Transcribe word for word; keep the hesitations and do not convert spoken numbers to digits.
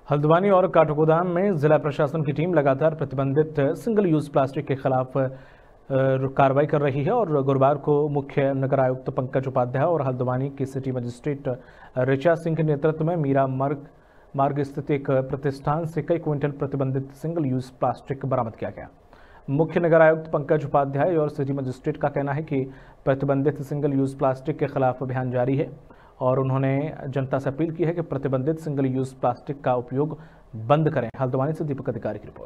हल्द्वानी और काठगोदाम में जिला प्रशासन की टीम लगातार प्रतिबंधित सिंगल यूज प्लास्टिक के खिलाफ कार्रवाई कर रही है और गुरुवार को मुख्य नगर आयुक्त पंकज उपाध्याय और हल्द्वानी की सिटी मजिस्ट्रेट ऋचा सिंह के नेतृत्व में मीरा मार्ग मार्ग स्थित एक प्रतिष्ठान से कई क्विंटल प्रतिबंधित सिंगल यूज प्लास्टिक बरामद किया गया। मुख्य नगर आयुक्त पंकज उपाध्याय और सिटी मजिस्ट्रेट का कहना है कि प्रतिबंधित सिंगल यूज प्लास्टिक के खिलाफ अभियान जारी है और उन्होंने जनता से अपील की है कि प्रतिबंधित सिंगल यूज प्लास्टिक का उपयोग बंद करें। हल्द्वानी से दीपक अधिकारी की रिपोर्ट।